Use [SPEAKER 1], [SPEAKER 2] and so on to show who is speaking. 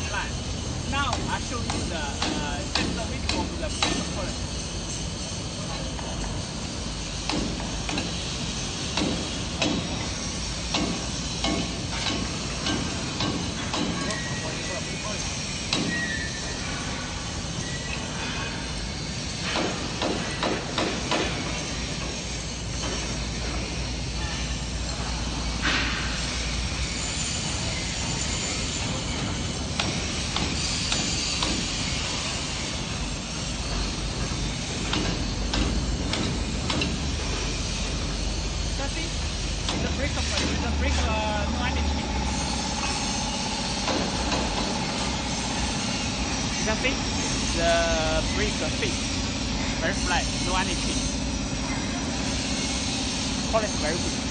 [SPEAKER 1] flat. Now I show you the just the video of the quality. The brake no any change. You can see the brake fit very flat, no any change. Quality very good.